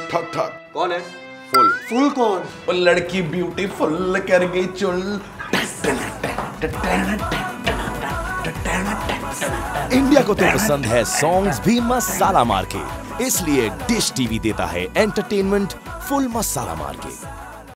ठक ठक। कौन है? फुल। फुल कौन? वो लड़की ब्यूटीफुल कर गई चुल। इंडिया को तो पसंद है सॉन्ग्स भी मसाला मार के, इसलिए डिश टीवी देता है एंटरटेनमेंट फुल मसाला मार के।